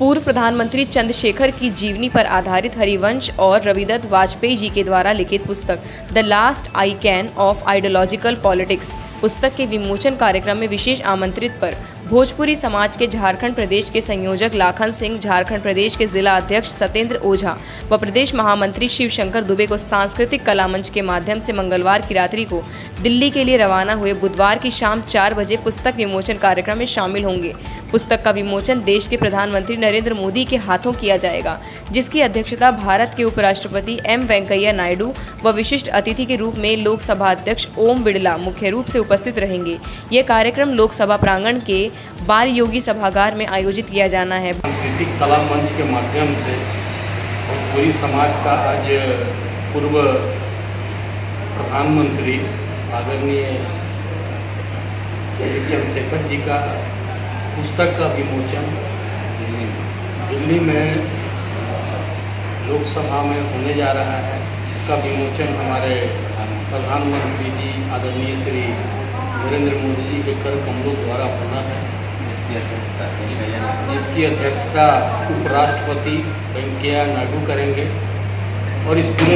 पूर्व प्रधानमंत्री चंद्रशेखर की जीवनी पर आधारित हरिवंश और रविदत्त वाजपेयी जी के द्वारा लिखित पुस्तक the last icon of ideological politics पुस्तक के विमोचन कार्यक्रम में विशेष आमंत्रित पर भोजपुरी समाज के झारखंड प्रदेश के संयोजक लाखन सिंह, झारखंड प्रदेश के जिला अध्यक्ष सत्येंद्र ओझा व प्रदेश महामंत्री शिवशंकर दुबे को सांस्कृतिक कला मंच के माध्यम से मंगलवार की रात्रि को दिल्ली के लिए रवाना हुए बुधवार की शाम 4 बजे पुस्तक विमोचन कार्यक्रम में शामिल होंगे। पुस्तक का विमोचन देश के प्रधानमंत्री नरेंद्र मोदी के हाथों किया जाएगा, जिसकी अध्यक्षता भारत के उपराष्ट्रपति एम वेंकैया नायडू व विशिष्ट अतिथि के रूप में लोकसभा अध्यक्ष ओम बिड़ला मुख्य रूप से उपस्थित रहेंगे। यह कार्यक्रम लोकसभा प्रांगण के बाल योगी सभागार में आयोजित किया जाना है। सांस्कृतिक कला मंच के माध्यम से भोजपुरी समाज का आज पूर्व प्रधानमंत्री आदरणीय श्री चंद्रशेखर जी का पुस्तक का विमोचन दिल्ली में लोकसभा में होने जा रहा है। इसका विमोचन हमारे प्रधानमंत्री जी आदरणीय श्री नरेंद्र मोदी जी के कर कमलों द्वारा होना है, जिसकी अध्यक्षता उपराष्ट्रपति वेंकैया नायडू करेंगे। और इस पूरे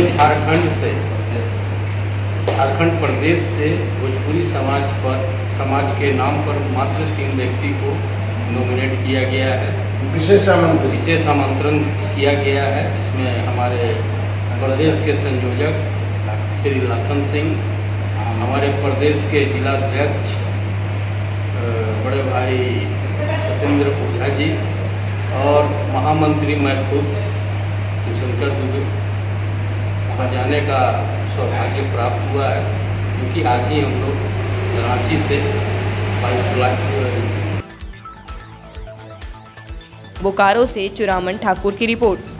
झारखंड प्रदेश से भोजपुरी समाज के नाम पर मात्र 3 व्यक्ति को नॉमिनेट किया गया है, विशेष आमंत्रण किया गया है। इसमें हमारे प्रदेश के संयोजक श्री लाखन सिंह, हमारे प्रदेश के जिलाध्यक्ष बड़े भाई सत्येंद्र ओझा जी और महामंत्री मैं खुद शिवशंकर दुबे, वहाँ जाने का सौभाग्य प्राप्त हुआ है, क्योंकि आज ही हम लोग रांची से बोकारो से चुरामन ठाकुर की रिपोर्ट।